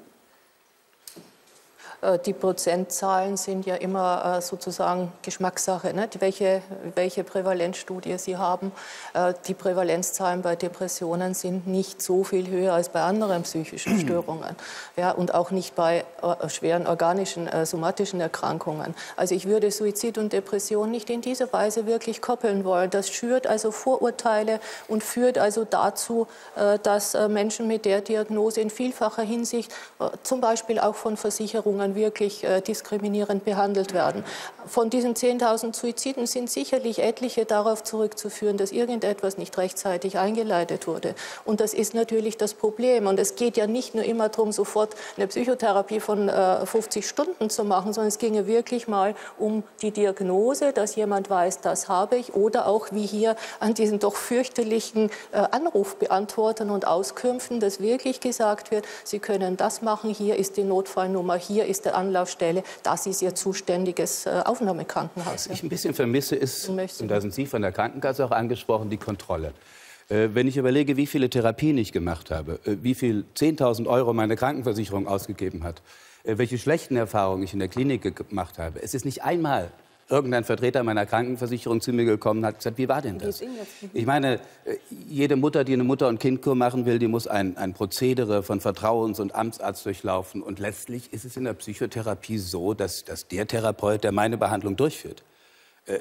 Die Prozentzahlen sind ja immer sozusagen Geschmackssache, ne? welche, welche Prävalenzstudie Sie haben. Die Prävalenzzahlen bei Depressionen sind nicht so viel höher als bei anderen psychischen Störungen, ja, und auch nicht bei schweren organischen, somatischen Erkrankungen. Also ich würde Suizid und Depression nicht in dieser Weise wirklich koppeln wollen. Das schürt also Vorurteile und führt also dazu, dass Menschen mit der Diagnose in vielfacher Hinsicht, zum Beispiel auch von Versicherungen, wirklich äh, diskriminierend behandelt werden. Von diesen zehntausend Suiziden sind sicherlich etliche darauf zurückzuführen, dass irgendetwas nicht rechtzeitig eingeleitet wurde. Und das ist natürlich das Problem. Und es geht ja nicht nur immer darum, sofort eine Psychotherapie von äh, fünfzig Stunden zu machen, sondern es ginge wirklich mal um die Diagnose, dass jemand weiß, das habe ich, oder auch wie hier an diesen doch fürchterlichen äh, Anrufbeantwortern und Auskünften, dass wirklich gesagt wird, Sie können das machen, hier ist die Notfallnummer, hier ist der Anlaufstelle, das ist Ihr zuständiges äh, Aufnahmekrankenhaus. Was ich ein bisschen vermisse ist, und da sind Sie von der Krankenkasse auch angesprochen, die Kontrolle. Äh, wenn ich überlege, wie viele Therapien ich gemacht habe, äh, wie viel zehntausend Euro meine Krankenversicherung ausgegeben hat, äh, welche schlechten Erfahrungen ich in der Klinik gemacht habe. Es ist nicht einmal irgendein Vertreter meiner Krankenversicherung zu mir gekommen und hat gesagt, wie war denn das? Ich meine, jede Mutter, die eine Mutter- und Kindkur machen will, die muss ein, ein Prozedere von Vertrauens- und Amtsarzt durchlaufen. Und letztlich ist es in der Psychotherapie so, dass, dass der Therapeut, der meine Behandlung durchführt, äh,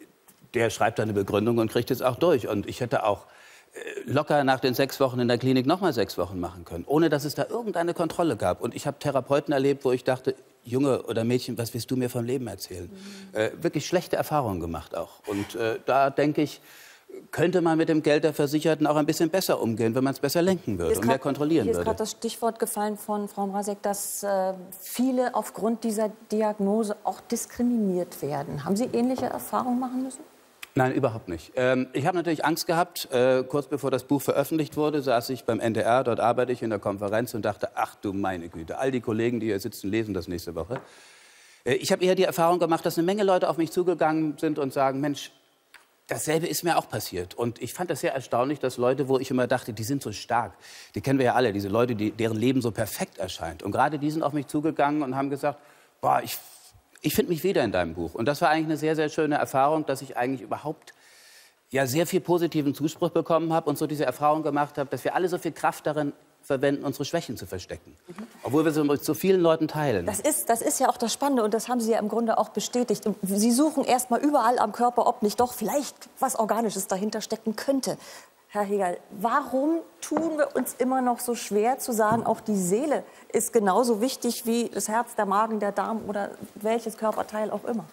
der schreibt eine Begründung und kriegt es auch durch. Und ich hätte auch äh, locker nach den sechs Wochen in der Klinik noch mal sechs Wochen machen können, ohne dass es da irgendeine Kontrolle gab. Und ich habe Therapeuten erlebt, wo ich dachte, Junge oder Mädchen, was willst du mir vom Leben erzählen? Mhm. Äh, wirklich schlechte Erfahrungen gemacht auch. Und äh, da denke ich, könnte man mit dem Geld der Versicherten auch ein bisschen besser umgehen, wenn man es besser lenken würde und mehr kontrollieren würde. Hier ist gerade das Stichwort gefallen von Frau Mrazek, dass äh, viele aufgrund dieser Diagnose auch diskriminiert werden. Haben Sie ähnliche Erfahrungen machen müssen? Nein, überhaupt nicht. Ähm, ich habe natürlich Angst gehabt. Äh, kurz bevor das Buch veröffentlicht wurde, saß ich beim N D R, dort arbeite ich in der Konferenz und dachte, ach du meine Güte, all die Kollegen, die hier sitzen, lesen das nächste Woche. Äh, ich habe eher die Erfahrung gemacht, dass eine Menge Leute auf mich zugegangen sind und sagen, Mensch, dasselbe ist mir auch passiert. Und ich fand das sehr erstaunlich, dass Leute, wo ich immer dachte, die sind so stark, die kennen wir ja alle, diese Leute, die, deren Leben so perfekt erscheint. Und gerade die sind auf mich zugegangen und haben gesagt, boah, ich Ich finde mich wieder in deinem Buch. Und das war eigentlich eine sehr, sehr schöne Erfahrung, dass ich eigentlich überhaupt ja, sehr viel positiven Zuspruch bekommen habe und so diese Erfahrung gemacht habe, dass wir alle so viel Kraft darin verwenden, unsere Schwächen zu verstecken. Mhm. Obwohl wir sie mit so vielen Leuten teilen. Das ist, das ist ja auch das Spannende und das haben Sie ja im Grunde auch bestätigt. Und Sie suchen erst mal überall am Körper, ob nicht doch vielleicht was Organisches dahinter stecken könnte. Herr Hegerl, warum tun wir uns immer noch so schwer zu sagen, auch die Seele ist genauso wichtig wie das Herz, der Magen, der Darm oder welches Körperteil auch immer?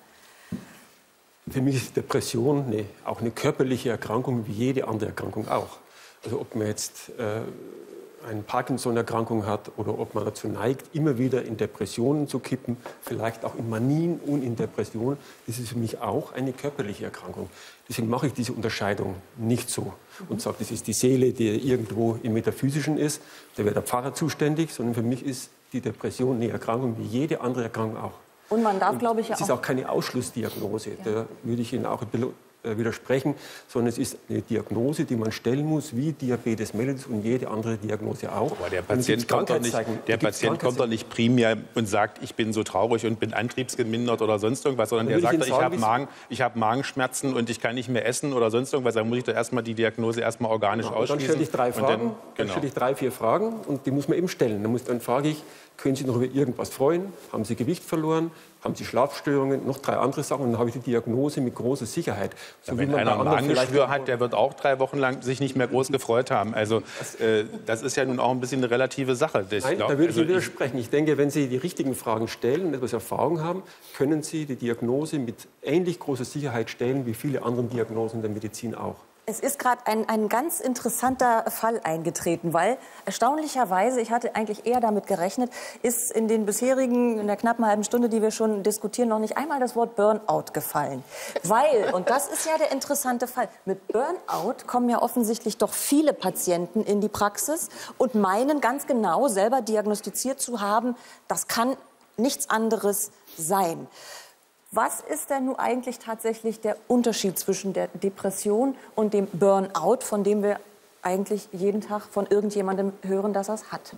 Für mich ist Depression eine, auch eine körperliche Erkrankung wie jede andere Erkrankung auch. Also ob man jetzt äh, eine Parkinson-Erkrankung hat oder ob man dazu neigt, immer wieder in Depressionen zu kippen, vielleicht auch in Manien und in Depressionen, das ist für mich auch eine körperliche Erkrankung. Deswegen mache ich diese Unterscheidung nicht so und sage, das ist die Seele, die irgendwo im Metaphysischen ist, da wäre der Pfarrer zuständig, sondern für mich ist die Depression eine Erkrankung wie jede andere Erkrankung auch. Und man darf, glaube ich, ja auch... Es ist auch keine Ausschlussdiagnose, ja. Da würde ich Ihnen auch ein bisschen widersprechen, sondern es ist eine Diagnose, die man stellen muss, wie Diabetes mellitus und jede andere Diagnose auch. Aber der Patient, kommt doch, nicht, der Patient kommt doch nicht primär und sagt, ich bin so traurig und bin antriebsgemindert oder sonst irgendwas, sondern der sagt, ich habe Magen, ich habe Magenschmerzen und ich kann nicht mehr essen oder sonst irgendwas. Dann muss ich doch erstmal die Diagnose erstmal organisch genau, ausschließen. Dann stelle ich drei Fragen, dann, genau. dann stelle ich drei, vier Fragen und die muss man eben stellen. Dann, muss, dann frage ich, können Sie noch über irgendwas freuen? Haben Sie Gewicht verloren? Haben Sie Schlafstörungen? Noch drei andere Sachen. Und dann habe ich die Diagnose mit großer Sicherheit. So ja, wenn einer Magengeschwür hat, der wird auch drei Wochen lang sich nicht mehr groß gefreut haben. Also äh, das ist ja nun auch ein bisschen eine relative Sache. Das, Nein, glaub, da würde also ich widersprechen. Ich denke, wenn Sie die richtigen Fragen stellen und etwas Erfahrung haben, können Sie die Diagnose mit ähnlich großer Sicherheit stellen wie viele andere Diagnosen der Medizin auch. Es ist gerade ein, ein ganz interessanter Fall eingetreten, weil erstaunlicherweise, ich hatte eigentlich eher damit gerechnet, ist in den bisherigen, in der knappen halben Stunde, die wir schon diskutieren, noch nicht einmal das Wort Burnout gefallen. Weil, und das ist ja der interessante Fall, mit Burnout kommen ja offensichtlich doch viele Patienten in die Praxis und meinen ganz genau selber diagnostiziert zu haben, das kann nichts anderes sein. Was ist denn nun eigentlich tatsächlich der Unterschied zwischen der Depression und dem Burnout, von dem wir eigentlich jeden Tag von irgendjemandem hören, dass er es hat?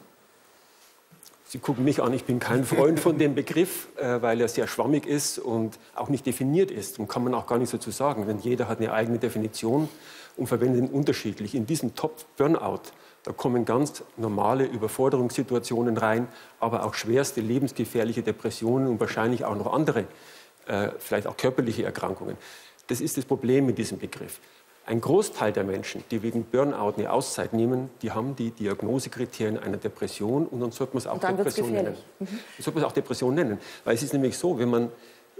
Sie gucken mich an, ich bin kein Freund von dem Begriff, äh, weil er sehr schwammig ist und auch nicht definiert ist. Und kann man auch gar nicht so zu sagen, denn jeder hat eine eigene Definition und verwendet ihn unterschiedlich. In diesem Topf Burnout, da kommen ganz normale Überforderungssituationen rein, aber auch schwerste lebensgefährliche Depressionen und wahrscheinlich auch noch andere Äh, vielleicht auch körperliche Erkrankungen. Das ist das Problem mit diesem Begriff. Ein Großteil der Menschen, die wegen Burnout eine Auszeit nehmen, die haben die Diagnosekriterien einer Depression und dann sollte man es auch Depression nennen. Mhm. Dann sollte man es auch Depression nennen. Weil es ist nämlich so, wenn man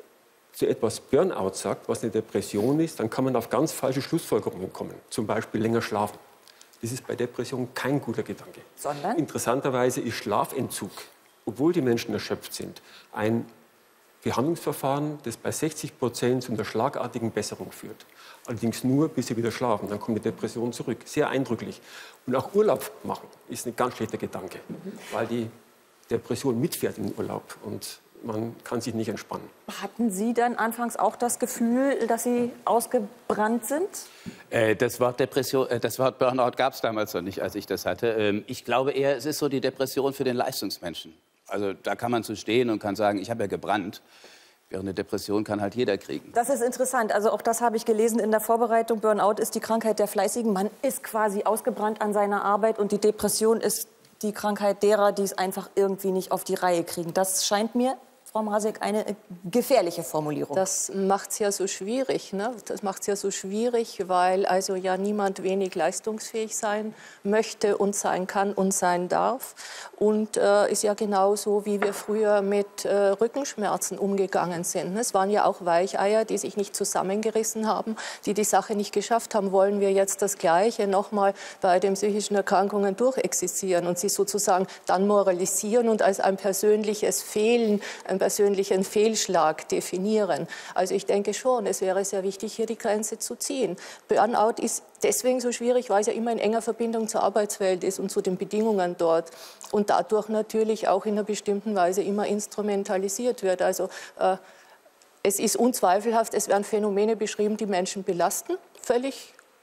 zu etwas Burnout sagt, was eine Depression ist, dann kann man auf ganz falsche Schlussfolgerungen kommen. Zum Beispiel länger schlafen. Das ist bei Depression kein guter Gedanke. Sondern? Interessanterweise ist Schlafentzug, obwohl die Menschen erschöpft sind, ein Behandlungsverfahren, das bei sechzig Prozent zu einer schlagartigen Besserung führt. Allerdings nur, bis sie wieder schlafen. Dann kommt die Depression zurück. Sehr eindrücklich. Und auch Urlaub machen ist ein ganz schlechter Gedanke, mhm. weil die Depression mitfährt in den Urlaub und man kann sich nicht entspannen. Hatten Sie dann anfangs auch das Gefühl, dass Sie ausgebrannt sind? Äh, das Wort Depression, äh, das Wort Burnout gab es damals noch nicht, als ich das hatte. Ähm, ich glaube eher, es ist so die Depression für den Leistungsmenschen. Also da kann man zu stehen und kann sagen, ich habe ja gebrannt. Während eine Depression kann halt jeder kriegen. Das ist interessant. Also auch das habe ich gelesen in der Vorbereitung. Burnout ist die Krankheit der Fleißigen. Man ist quasi ausgebrannt an seiner Arbeit und die Depression ist die Krankheit derer, die es einfach irgendwie nicht auf die Reihe kriegen. Das scheint mir, Frau Mrazek, eine gefährliche Formulierung. Das macht es ja so schwierig. Ne? Das macht es ja so schwierig, weil also ja niemand wenig leistungsfähig sein möchte und sein kann und sein darf. Und äh, ist ja genauso, wie wir früher mit äh, Rückenschmerzen umgegangen sind. Es waren ja auch Weicheier, die sich nicht zusammengerissen haben, die die Sache nicht geschafft haben. Wollen wir jetzt das Gleiche nochmal bei den psychischen Erkrankungen durchexistieren und sie sozusagen dann moralisieren und als ein persönliches Fehlen, ein persönlichen Fehlschlag definieren. Also ich denke schon, es wäre sehr wichtig, hier die Grenze zu ziehen. Burnout ist deswegen so schwierig, weil es ja immer in enger Verbindung zur Arbeitswelt ist und zu den Bedingungen dort und dadurch natürlich auch in einer bestimmten Weise immer instrumentalisiert wird. Also äh, es ist unzweifelhaft, es werden Phänomene beschrieben, die Menschen belasten, völlig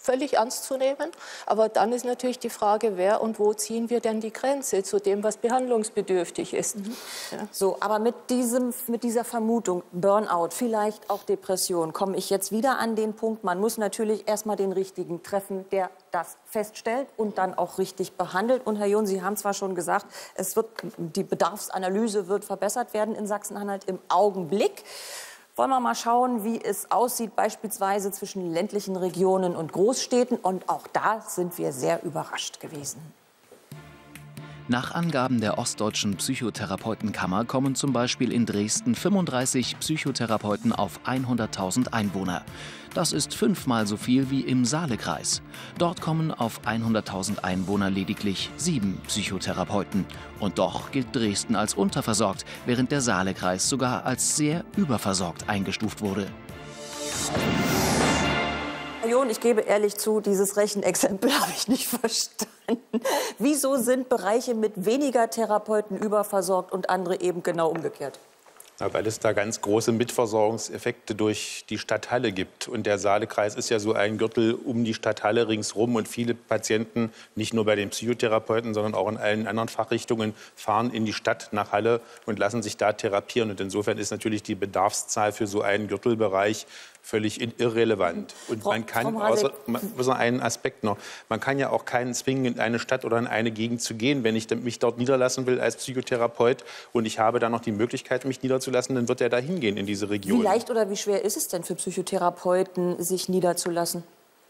völlig ernst zu nehmen. Aber dann ist natürlich die Frage, wer und wo ziehen wir denn die Grenze zu dem, was behandlungsbedürftig ist. Mhm. Ja. So, aber mit, diesem, mit dieser Vermutung, Burnout, vielleicht auch Depression, komme ich jetzt wieder an den Punkt, man muss natürlich erstmal den richtigen treffen, der das feststellt und dann auch richtig behandelt. Und Herr John, Sie haben zwar schon gesagt, es wird, die Bedarfsanalyse wird verbessert werden in Sachsen-Anhalt im Augenblick. Wollen wir mal schauen, wie es aussieht, beispielsweise zwischen ländlichen Regionen und Großstädten. Und auch da sind wir sehr überrascht gewesen. Nach Angaben der Ostdeutschen Psychotherapeutenkammer kommen zum Beispiel in Dresden fünfunddreißig Psychotherapeuten auf hunderttausend Einwohner. Das ist fünfmal so viel wie im Saalekreis. Dort kommen auf hunderttausend Einwohner lediglich sieben Psychotherapeuten. Und doch gilt Dresden als unterversorgt, während der Saalekreis sogar als sehr überversorgt eingestuft wurde. Herr John, ich gebe ehrlich zu, dieses Rechenexempel habe ich nicht verstanden. Wieso sind Bereiche mit weniger Therapeuten überversorgt und andere eben genau umgekehrt? Ja, weil es da ganz große Mitversorgungseffekte durch die Stadthalle gibt. Und der Saalekreis ist ja so ein Gürtel um die Stadthalle ringsrum. Und viele Patienten, nicht nur bei den Psychotherapeuten, sondern auch in allen anderen Fachrichtungen, fahren in die Stadt nach Halle und lassen sich da therapieren. Und insofern ist natürlich die Bedarfszahl für so einen Gürtelbereich völlig irrelevant. Und man kann, außer, außer einen Aspekt noch, man kann ja auch keinen zwingen, in eine Stadt oder in eine Gegend zu gehen. Wenn ich mich dort niederlassen will als Psychotherapeut und ich habe dann noch die Möglichkeit, mich niederzulassen, dann wird er da hingehen in diese Region. Wie leicht oder wie schwer ist es denn für Psychotherapeuten, sich niederzulassen?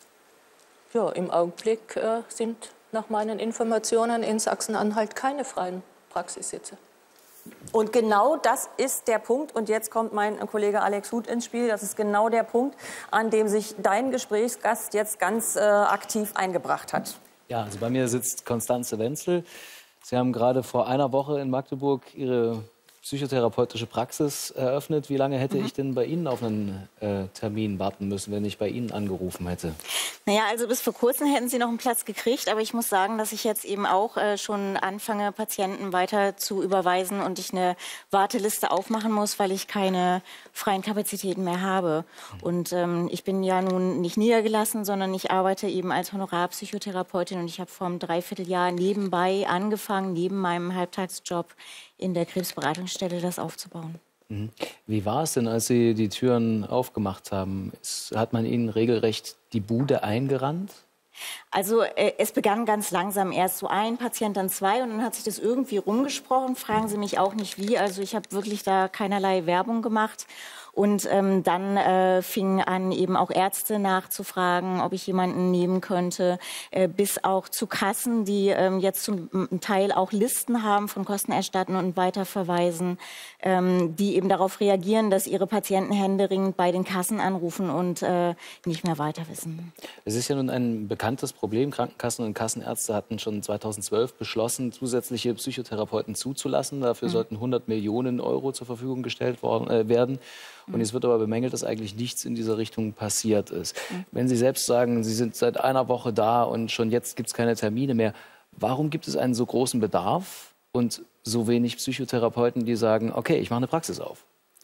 Ja, im Augenblick äh, sind nach meinen Informationen in Sachsen-Anhalt keine freien Praxissitze. Und genau das ist der Punkt. Und jetzt kommt mein Kollege Alex Huth ins Spiel. Das ist genau der Punkt, an dem sich dein Gesprächsgast jetzt ganz äh, aktiv eingebracht hat. Ja, also bei mir sitzt Konstanze Wenzel. Sie haben gerade vor einer Woche in Magdeburg Ihre psychotherapeutische Praxis eröffnet. Wie lange hätte mhm. ich denn bei Ihnen auf einen äh, Termin warten müssen, wenn ich bei Ihnen angerufen hätte? Naja, also bis vor kurzem hätten Sie noch einen Platz gekriegt. Aber ich muss sagen, dass ich jetzt eben auch äh, schon anfange, Patienten weiter zu überweisen und ich eine Warteliste aufmachen muss, weil ich keine freien Kapazitäten mehr habe. Mhm. Und ähm, ich bin ja nun nicht niedergelassen, sondern ich arbeite eben als Honorarpsychotherapeutin. Und ich habe vor einem Dreivierteljahr nebenbei angefangen, neben meinem Halbtagsjob in der Krebsberatungsstelle das aufzubauen. Wie war es denn, als Sie die Türen aufgemacht haben? Hat man Ihnen regelrecht die Bude eingerannt? Also äh, es begann ganz langsam, erst so ein Patient, dann zwei und dann hat sich das irgendwie rumgesprochen. Fragen Sie mich auch nicht wie, also ich habe wirklich da keinerlei Werbung gemacht. Und ähm, dann äh, fingen an, eben auch Ärzte nachzufragen, ob ich jemanden nehmen könnte, äh, bis auch zu Kassen, die ähm, jetzt zum Teil auch Listen haben von Kostenerstatten und weiterverweisen, ähm, die eben darauf reagieren, dass ihre Patienten händeringend bei den Kassen anrufen und äh, nicht mehr weiter wissen. Es ist ja nun ein bekanntes Problem. Krankenkassen und Kassenärzte hatten schon zweitausendzwölf beschlossen, zusätzliche Psychotherapeuten zuzulassen. Dafür mhm. sollten hundert Millionen Euro zur Verfügung gestellt worden, äh, werden. Und es wird aber bemängelt, dass eigentlich nichts in dieser Richtung passiert ist. Mhm. Wenn Sie selbst sagen, Sie sind seit einer Woche da und schon jetzt gibt es keine Termine mehr, warum gibt es einen so großen Bedarf und so wenig Psychotherapeuten, die sagen, okay, ich mache eine Praxis auf?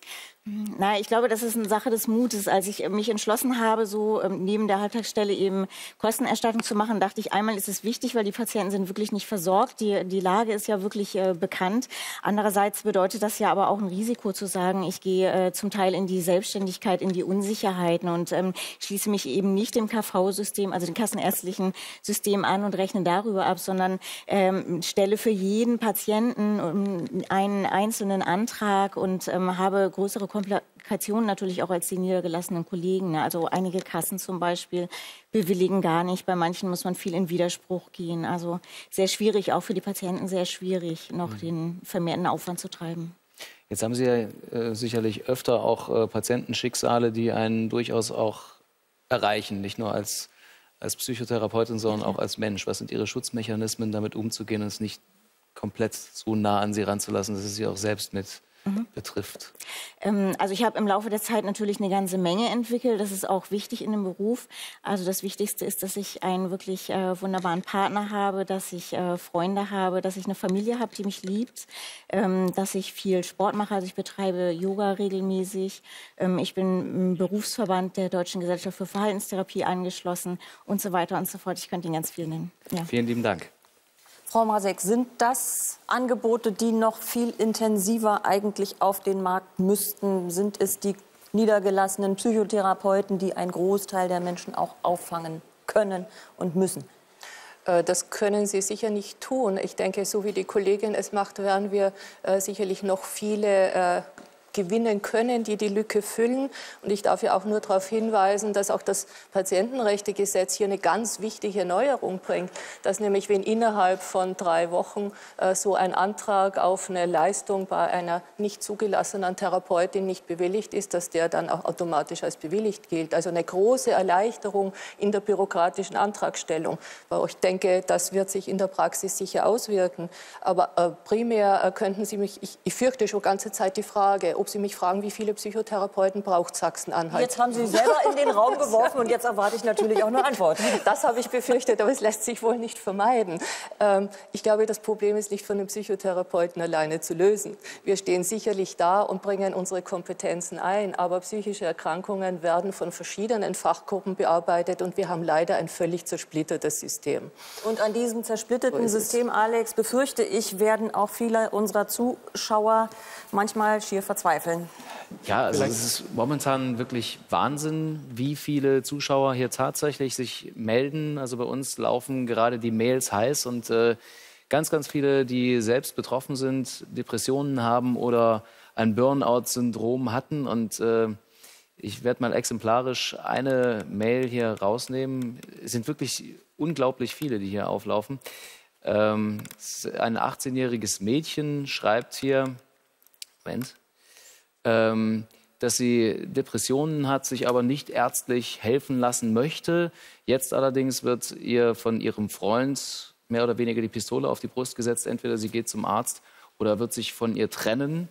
Na, ich glaube, das ist eine Sache des Mutes. Als ich mich entschlossen habe, so ähm, neben der Halbtagsstelle eben Kostenerstattung zu machen, dachte ich, einmal ist es wichtig, weil die Patienten sind wirklich nicht versorgt. Die, die Lage ist ja wirklich äh, bekannt. Andererseits bedeutet das ja aber auch ein Risiko zu sagen, ich gehe äh, zum Teil in die Selbstständigkeit, in die Unsicherheiten und ähm, schließe mich eben nicht dem K V-System, also dem kassenärztlichen System an und rechne darüber ab, sondern ähm, stelle für jeden Patienten ähm, einen einzelnen Antrag und ähm, habe größere Komplikationen natürlich auch als die niedergelassenen Kollegen. Also einige Kassen zum Beispiel bewilligen gar nicht. Bei manchen muss man viel in Widerspruch gehen. Also sehr schwierig, auch für die Patienten sehr schwierig, noch mhm. den vermehrten Aufwand zu treiben. Jetzt haben Sie ja äh, sicherlich öfter auch äh, Patientenschicksale, die einen durchaus auch erreichen, nicht nur als, als Psychotherapeutin, sondern auch als Mensch. Was sind Ihre Schutzmechanismen, damit umzugehen und es nicht komplett so nah an Sie ranzulassen, dass Sie sich auch selbst mit mhm. betrifft? Ähm, also ich habe im Laufe der Zeit natürlich eine ganze Menge entwickelt. Das ist auch wichtig in dem Beruf. Also das Wichtigste ist, dass ich einen wirklich äh, wunderbaren Partner habe, dass ich äh, Freunde habe, dass ich eine Familie habe, die mich liebt, ähm, dass ich viel Sport mache. Also ich betreibe Yoga regelmäßig. Ähm, ich bin im Berufsverband der Deutschen Gesellschaft für Verhaltenstherapie angeschlossen und so weiter und so fort. Ich könnte Ihnen ganz viel nennen. Ja. Vielen lieben Dank. Frau Masek, sind das Angebote, die noch viel intensiver eigentlich auf den Markt müssten? Sind es die niedergelassenen Psychotherapeuten, die einen Großteil der Menschen auch auffangen können und müssen? Das können sie sicher nicht tun. Ich denke, so wie die Kollegin es macht, werden wir äh, sicherlich noch viele äh, gewinnen können, die die Lücke füllen. Und ich darf ja auch nur darauf hinweisen, dass auch das Patientenrechtegesetz hier eine ganz wichtige Neuerung bringt, dass nämlich, wenn innerhalb von drei Wochen äh, so ein Antrag auf eine Leistung bei einer nicht zugelassenen Therapeutin nicht bewilligt ist, dass der dann auch automatisch als bewilligt gilt. Also eine große Erleichterung in der bürokratischen Antragstellung. Aber ich denke, das wird sich in der Praxis sicher auswirken. Aber äh, primär äh, könnten Sie mich, ich, ich fürchte schon ganze Zeit die Frage, ob Sie mich fragen, wie viele Psychotherapeuten braucht Sachsen-Anhalt? Jetzt haben Sie selber in den Raum geworfen und jetzt erwarte ich natürlich auch eine Antwort. Das habe ich befürchtet, aber es lässt sich wohl nicht vermeiden. Ähm, ich glaube, das Problem ist nicht von den Psychotherapeuten alleine zu lösen. Wir stehen sicherlich da und bringen unsere Kompetenzen ein, aber psychische Erkrankungen werden von verschiedenen Fachgruppen bearbeitet und wir haben leider ein völlig zersplittertes System. Und an diesem zersplitterten System, Alex, befürchte ich, werden auch viele unserer Zuschauer manchmal schier verzweifeln. Ja, also es ist momentan wirklich Wahnsinn, wie viele Zuschauer hier tatsächlich sich melden. Also bei uns laufen gerade die Mails heiß und äh, ganz, ganz viele, die selbst betroffen sind, Depressionen haben oder ein Burnout-Syndrom hatten. Und äh, ich werde mal exemplarisch eine Mail hier rausnehmen. Es sind wirklich unglaublich viele, die hier auflaufen. Ähm, ein achtzehnjähriges Mädchen schreibt hier, Moment, ähm, dass sie Depressionen hat, sich aber nicht ärztlich helfen lassen möchte. Jetzt allerdings wird ihr von ihrem Freund mehr oder weniger die Pistole auf die Brust gesetzt. Entweder sie geht zum Arzt oder wird sich von ihr trennen.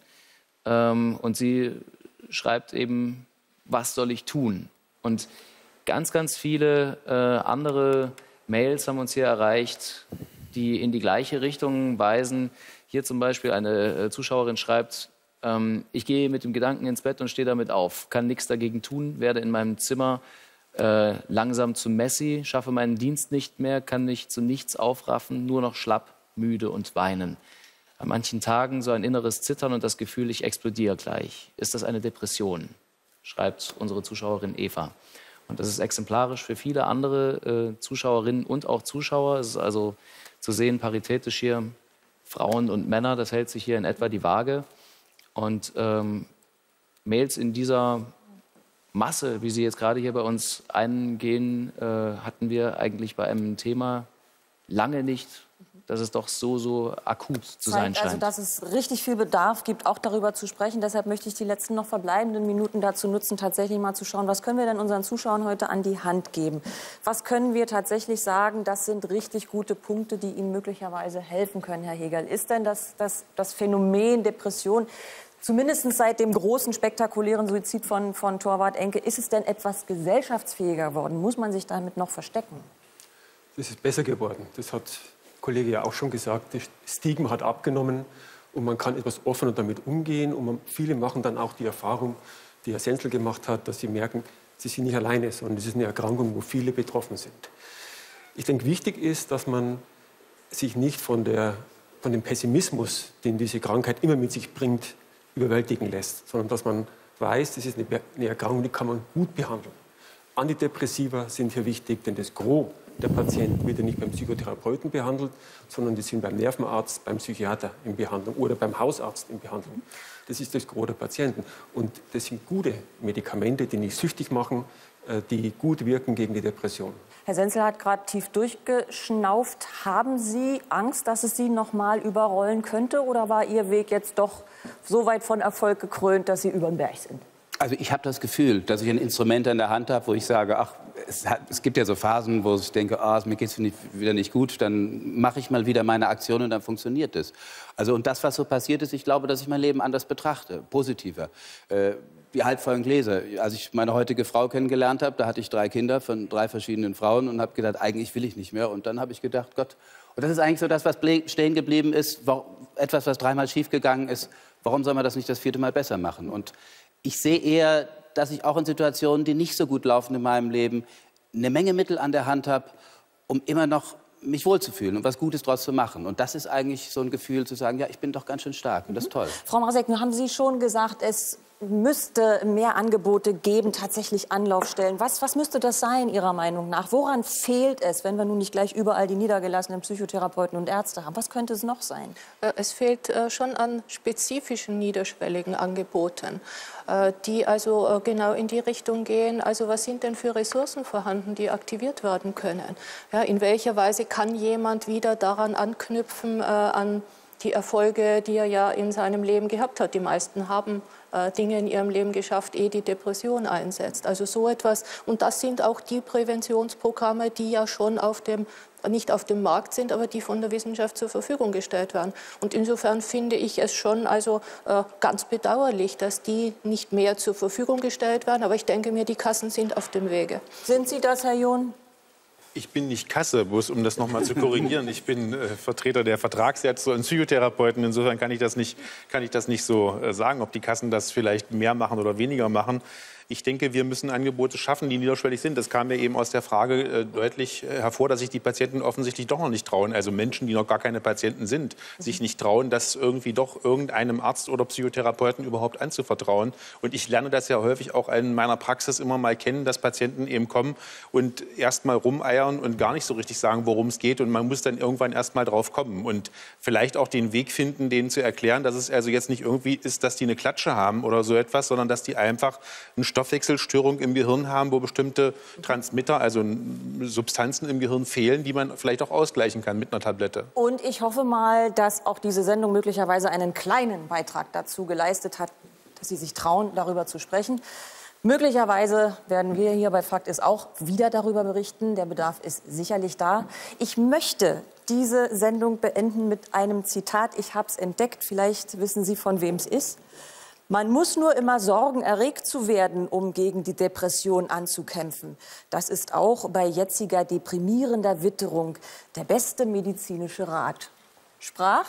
Ähm, und sie schreibt eben, was soll ich tun? Und ganz, ganz viele äh, andere Mails haben uns hier erreicht, die in die gleiche Richtung weisen. Hier zum Beispiel eine äh, Zuschauerin schreibt, ähm, ich gehe mit dem Gedanken ins Bett und stehe damit auf, kann nichts dagegen tun, werde in meinem Zimmer äh, langsam zu Messi, schaffe meinen Dienst nicht mehr, kann mich zu nichts aufraffen, nur noch schlapp, müde und weinen. An manchen Tagen so ein inneres Zittern und das Gefühl, ich explodiere gleich. Ist das eine Depression? Schreibt unsere Zuschauerin Eva. Und das ist exemplarisch für viele andere äh, Zuschauerinnen und auch Zuschauer. Es ist also zu sehen, paritätisch hier, Frauen und Männer, das hält sich hier in etwa die Waage. Und ähm, Mails in dieser Masse, wie sie jetzt gerade hier bei uns eingehen, äh, hatten wir eigentlich bei einem Thema lange nicht, dass es doch so, so akut zu sein scheint. Also, dass es richtig viel Bedarf gibt, auch darüber zu sprechen. Deshalb möchte ich die letzten noch verbleibenden Minuten dazu nutzen, tatsächlich mal zu schauen, was können wir denn unseren Zuschauern heute an die Hand geben? Was können wir tatsächlich sagen, das sind richtig gute Punkte, die Ihnen möglicherweise helfen können, Herr Hegerl? Ist denn das, das, das Phänomen Depression, zumindest seit dem großen, spektakulären Suizid von, von Torvald Enke, ist es denn etwas gesellschaftsfähiger geworden? Muss man sich damit noch verstecken? Es ist besser geworden. Das hat Kollege ja auch schon gesagt, das Stigma hat abgenommen und man kann etwas offener damit umgehen. Und man, viele machen dann auch die Erfahrung, die Herr Senzel gemacht hat, dass sie merken, sie sind nicht alleine, sondern es ist eine Erkrankung, wo viele betroffen sind. Ich denke, wichtig ist, dass man sich nicht von, der, von dem Pessimismus, den diese Krankheit immer mit sich bringt, überwältigen lässt, sondern dass man weiß, das ist eine, eine Erkrankung, die kann man gut behandeln. Antidepressiva sind hier wichtig, denn das Gros der Patient wird ja nicht beim Psychotherapeuten behandelt, sondern die sind beim Nervenarzt, beim Psychiater in Behandlung oder beim Hausarzt in Behandlung. Das ist das Gros der Patienten. Und das sind gute Medikamente, die nicht süchtig machen, die gut wirken gegen die Depression. Herr Senzel hat gerade tief durchgeschnauft. Haben Sie Angst, dass es Sie noch mal überrollen könnte? Oder war Ihr Weg jetzt doch so weit von Erfolg gekrönt, dass Sie über den Berg sind? Also ich habe das Gefühl, dass ich ein Instrument in der Hand habe, wo ich sage, ach, es, hat, es gibt ja so Phasen, wo ich denke, oh, mir geht es wieder nicht gut, dann mache ich mal wieder meine Aktion und dann funktioniert es. Also und das, was so passiert ist, ich glaube, dass ich mein Leben anders betrachte, positiver. Äh, die halbvollen Gläser. Als ich meine heutige Frau kennengelernt habe, da hatte ich drei Kinder von drei verschiedenen Frauen und habe gedacht, eigentlich will ich nicht mehr. Und dann habe ich gedacht, Gott, und das ist eigentlich so das, was stehen geblieben ist, etwas, was dreimal schiefgegangen ist, warum soll man das nicht das vierte Mal besser machen? Und ich sehe eher, dass ich auch in Situationen, die nicht so gut laufen in meinem Leben, eine Menge Mittel an der Hand habe, um immer noch mich wohlzufühlen und was Gutes daraus zu machen. Und das ist eigentlich so ein Gefühl zu sagen, ja, ich bin doch ganz schön stark und das ist toll. Frau Marasek, nun haben Sie schon gesagt, es müsste mehr Angebote geben, tatsächlich Anlaufstellen. Was, was müsste das sein, Ihrer Meinung nach? Woran fehlt es, wenn wir nun nicht gleich überall die niedergelassenen Psychotherapeuten und Ärzte haben? Was könnte es noch sein? Es fehlt schon an spezifischen, niederschwelligen Angeboten, die also genau in die Richtung gehen. Also was sind denn für Ressourcen vorhanden, die aktiviert werden können? Ja, in welcher Weise kann jemand wieder daran anknüpfen, äh, an die Erfolge, die er ja in seinem Leben gehabt hat? Die meisten haben äh, Dinge in ihrem Leben geschafft, ehe die Depression einsetzt. Also so etwas. Und das sind auch die Präventionsprogramme, die ja schon auf dem nicht auf dem Markt sind, aber die von der Wissenschaft zur Verfügung gestellt werden. Und insofern finde ich es schon also äh, ganz bedauerlich, dass die nicht mehr zur Verfügung gestellt werden. Aber ich denke mir, die Kassen sind auf dem Wege. Sind Sie das, Herr John? Ich bin nicht Kasse, bloß um das noch mal zu korrigieren. Ich bin äh, Vertreter der Vertragsärzte und Psychotherapeuten. Insofern kann ich das nicht, kann ich das nicht so äh, sagen, ob die Kassen das vielleicht mehr machen oder weniger machen. Ich denke, wir müssen Angebote schaffen, die niederschwellig sind. Das kam ja eben aus der Frage äh, deutlich äh, hervor, dass sich die Patienten offensichtlich doch noch nicht trauen, also Menschen, die noch gar keine Patienten sind, mhm. sich nicht trauen, das irgendwie doch irgendeinem Arzt oder Psychotherapeuten überhaupt anzuvertrauen. Und ich lerne das ja häufig auch in meiner Praxis immer mal kennen, dass Patienten eben kommen und erst mal rumeiern und gar nicht so richtig sagen, worum es geht. Und man muss dann irgendwann erst mal drauf kommen und vielleicht auch den Weg finden, denen zu erklären, dass es also jetzt nicht irgendwie ist, dass die eine Klatsche haben oder so etwas, sondern dass die einfach ein Stoffwechselstörung im Gehirn haben, wo bestimmte Transmitter, also Substanzen im Gehirn fehlen, die man vielleicht auch ausgleichen kann mit einer Tablette. Und ich hoffe mal, dass auch diese Sendung möglicherweise einen kleinen Beitrag dazu geleistet hat, dass Sie sich trauen, darüber zu sprechen. Möglicherweise werden wir hier bei Fakt ist auch wieder darüber berichten. Der Bedarf ist sicherlich da. Ich möchte diese Sendung beenden mit einem Zitat. Ich habe es entdeckt. Vielleicht wissen Sie, von wem es ist. Man muss nur immer sorgen, erregt zu werden, um gegen die Depression anzukämpfen. Das ist auch bei jetziger deprimierender Witterung der beste medizinische Rat. Sprach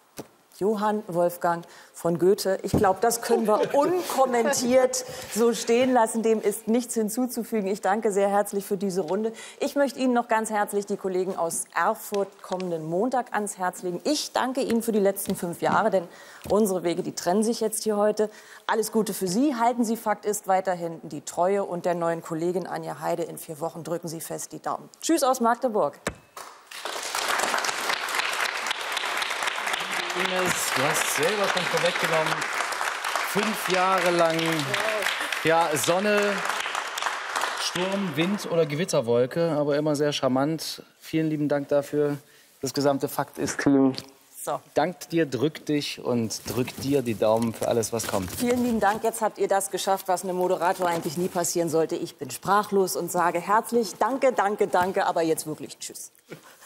Johann Wolfgang von Goethe. Ich glaube, das können wir unkommentiert so stehen lassen. Dem ist nichts hinzuzufügen. Ich danke sehr herzlich für diese Runde. Ich möchte Ihnen noch ganz herzlich die Kollegen aus Erfurt kommenden Montag ans Herz legen. Ich danke Ihnen für die letzten fünf Jahre, denn unsere Wege, die trennen sich jetzt hier heute. Alles Gute für Sie. Halten Sie Fakt ist weiterhin die Treue und der neuen Kollegin Anja Heide. In vier Wochen drücken Sie fest die Daumen. Tschüss aus Magdeburg. Ines, du hast selber schon vorweggenommen, fünf Jahre lang ja, Sonne, Sturm, Wind oder Gewitterwolke, aber immer sehr charmant. Vielen lieben Dank dafür. Das gesamte Fakt ist Team. So. Dankt dir, drückt dich und drückt dir die Daumen für alles, was kommt. Vielen lieben Dank. Jetzt habt ihr das geschafft, was einem Moderator eigentlich nie passieren sollte. Ich bin sprachlos und sage herzlich Danke, danke, danke, aber jetzt wirklich Tschüss.